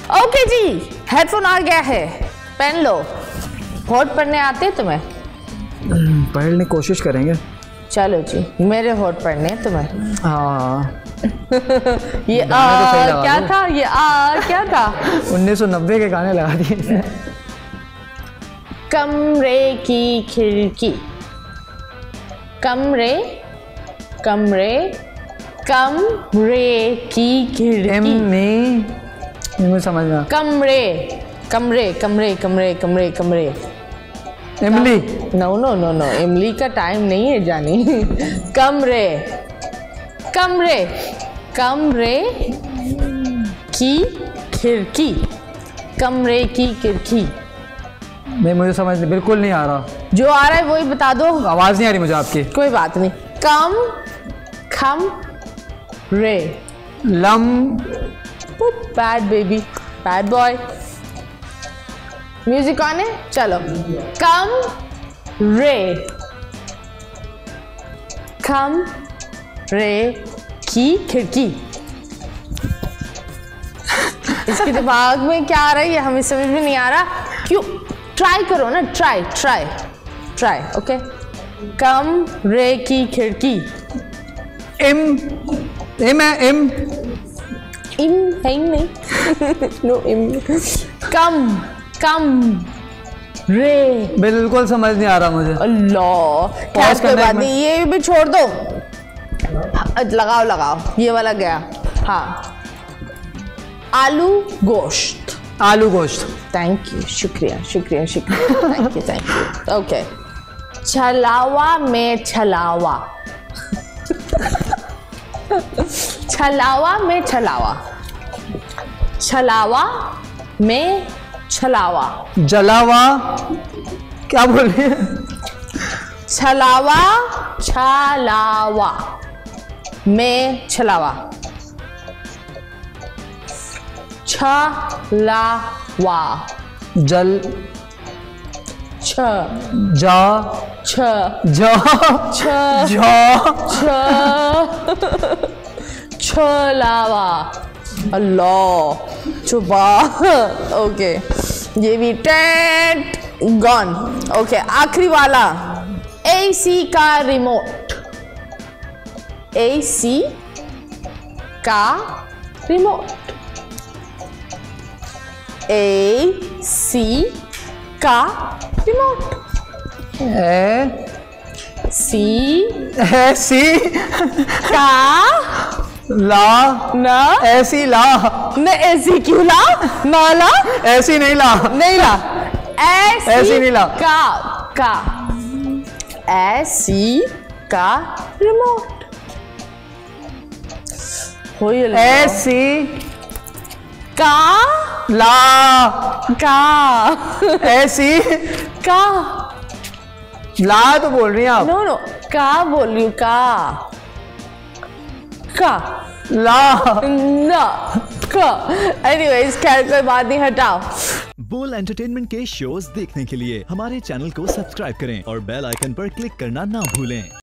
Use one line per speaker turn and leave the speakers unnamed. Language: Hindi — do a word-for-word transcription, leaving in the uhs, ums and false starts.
ओके जी, हेडफोन आ गया है, पहन लो। होठ पढ़ने आते तुम्हें?
पढ़ने की कोशिश करेंगे।
चलो जी, मेरे होठ पढ़ने तुम्हें।
हाँ
ये आ तो क्या था, ये आ क्या था?
उन्नीस सौ नब्बे के गाने लगा दिए।
कमरे की खिड़की, कमरे कमरे कमरे की खिड़की।
एम में मुझे समझना।
कमरे कमरे कमरे कमरे कमरे कमरे।
इमली।
नो नो नो नो, इमली का टाइम नहीं है जानी। कमरे कमरे कमरे की खिड़की, कमरे की खिड़की।
नहीं, मुझे समझ बिल्कुल नहीं आ रहा।
जो आ रहा है वही बता दो।
आवाज नहीं आ रही मुझे आपकी।
कोई बात नहीं। कम खम रे
लम।
Bad baby, bad boy. Music on है, चलो। कम रे कम रे की खिड़की। इसके दिमाग में क्या आ रहा है ये हमें समझ में नहीं आ रहा। क्यों? ट्राई करो ना, ट्राई ट्राई ट्राई। ओके, कम रे की खिड़की।
एम एम है, एम
इम है ही नहीं। नो इम। कम कम रे।
बिल्कुल समझ नहीं आ रहा मुझे।
अल्लाह, क्या कोई बात नहीं, ये भी छोड़ दो। लगाओ लगाओ, ये वाला गया। हाँ, आलू गोश्त।
आलू गोश्त।
थैंक यू, शुक्रिया शुक्रिया शुक्रिया। Thank you thank you. Okay, छलावा में छलावा। छलावा में छलावा, छलावा में छलावा।
जलावा। क्या बोल रही है?
छलावा छलावा में छलावा। छलावा।
जल।
छ
जा।
छ
जा।
छ
जा।
छ छलावा। अल्लाह, चुपा। ओके, ये भी टेट गॉन। ओके, आखिरी वाला। एसी का रिमोट, एसी का रिमोट, एसी का remote.
A
C
A C
का
ला
ना,
ऐसी ला।
न ऐसी क्यों ला? ना ला,
ऐसी नहीं ला,
नहीं ला। ऐसी,
ऐसी नहीं ला।
का का ऐसी का रिमोट। हो ये
ऐसी
का
ला।
का
ऐसी
का
ला तो बोल रही हैं आप।
नो नो, का बोल रही हूँ। का का
ला
ना का। एनीवेज, खैर कोई बात नहीं, हटाओ।
बोल एंटरटेनमेंट के शोज देखने के लिए हमारे चैनल को सब्सक्राइब करें और बेल आइकन पर क्लिक करना ना भूलें।